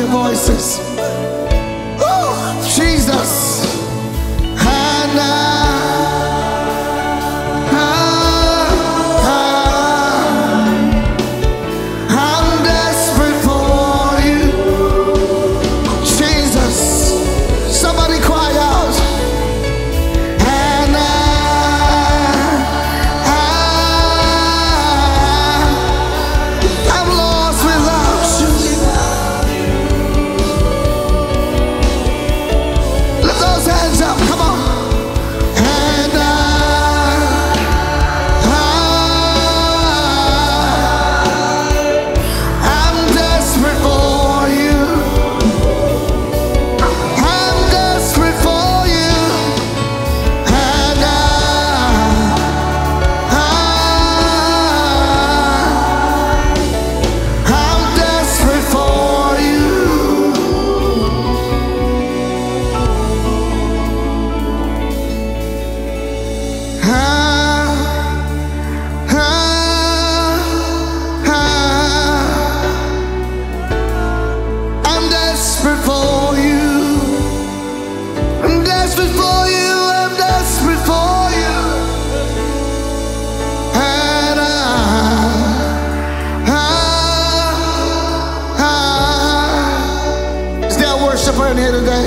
your voices. Oh, Jesus. And I'm desperate for you. Jesus. Somebody cry out. And I'm lost without you. Lift those hands up, come on. And I'm desperate for you. I'm desperate for you. And I'm desperate for you. I'm desperate for you. I'm desperate for you. I'm desperate for you. And is there a worshiper in here today?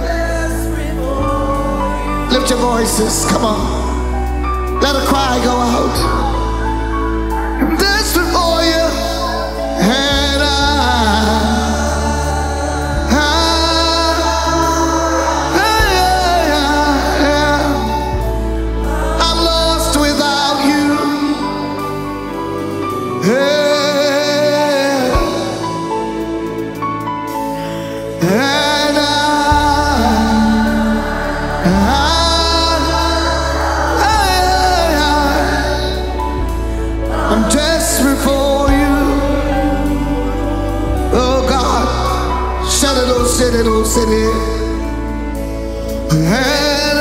Lift your voices. Come on. Let a cry go out. I'm desperate for you. And I'm lost without you. And I'm desperate for you. Oh God, shout it, oh city, oh city. And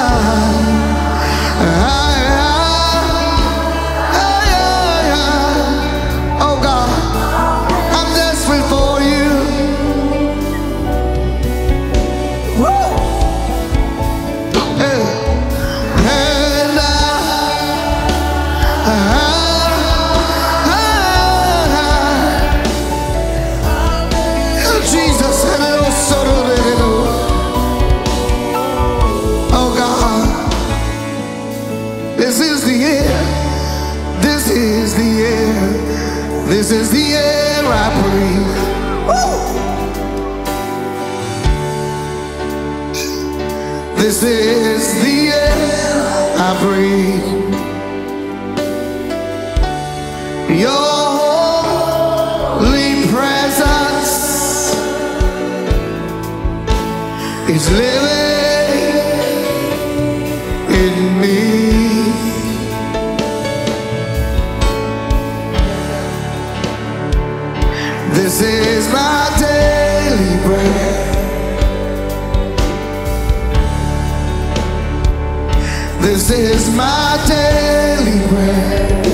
oh God, I'm desperate for you. Woo! Hey. And Jesus, oh God, this is the air, this is the air, this is the air I breathe. Woo! This is the air I breathe. Your holy presence is living in me. This is my daily bread. This is my daily bread.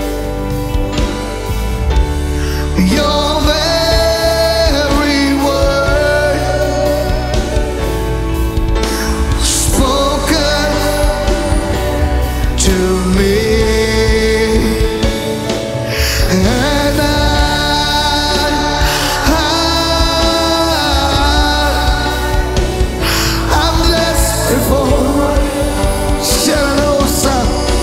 Your very word spoken to me. And I'm desperate for Shalarosa.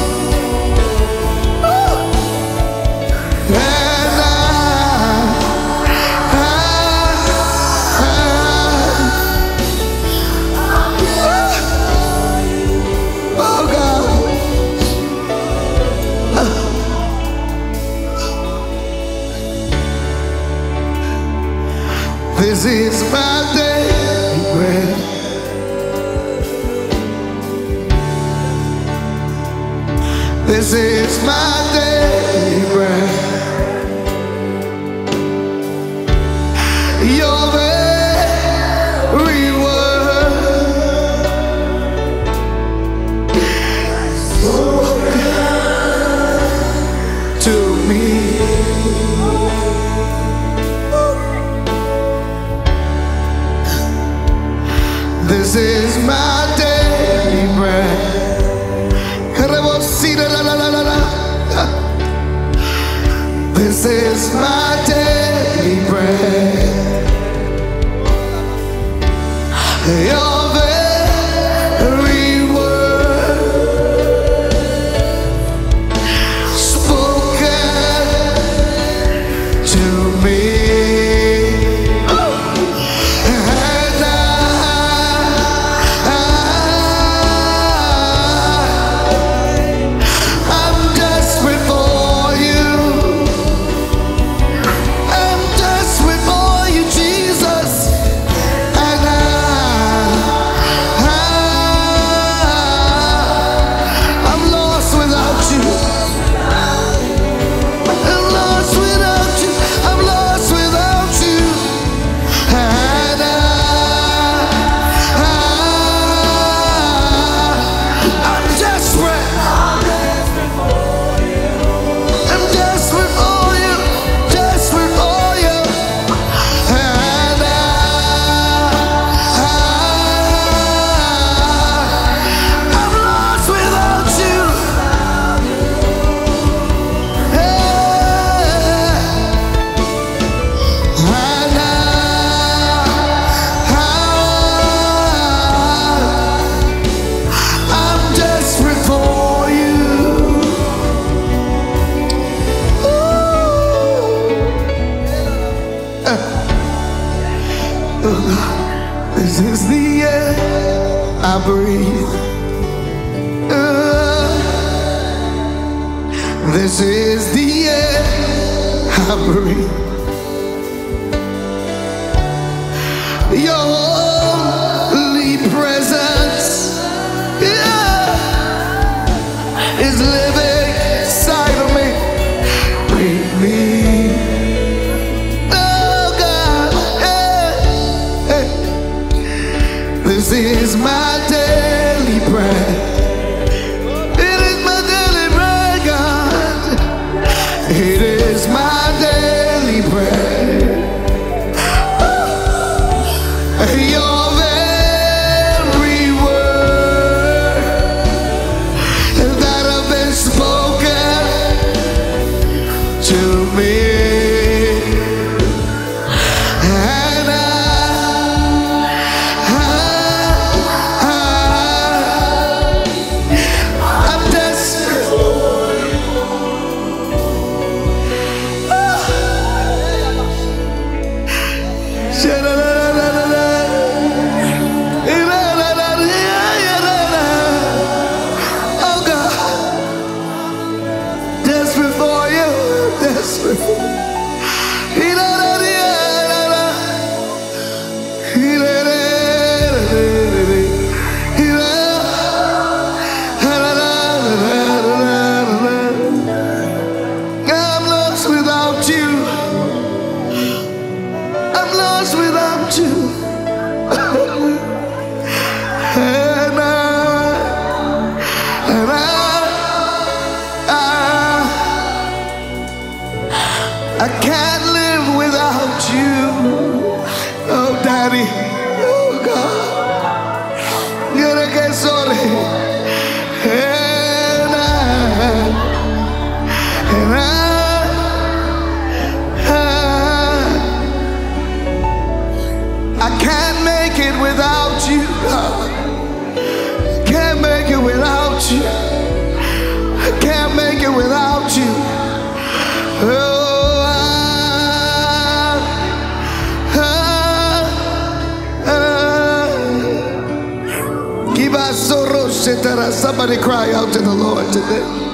This is my daily bread. This is my daily bread. Your very word spoken to me. is my daily bread. Your very word spoken to me, and I'm desperate for you. I'm desperate for you, Jesus. And I'm lost without you. I'm lost without you. I'm lost without you. And I'm desperate. I'm desperate for you. Desperate for you. And I'm lost without you. I'm desperate for you. This is the air I breathe. This is the air I breathe. Your holy presence, yeah, is living inside of me. Breathe me. Oh God, yeah. This is my daily bread. It is my daily bread, God. It is my daily bread. Your very word that have been spoken to me, and I'm desperate. Oh God, desperate for you, desperate for you. I'm lost without you. I'm lost without you. And I can't live without you. Oh Daddy, oh God, you're que sorry. I can't make it without you, God. Can't make it without you. I can't make it without you. Somebody cry out to the Lord today.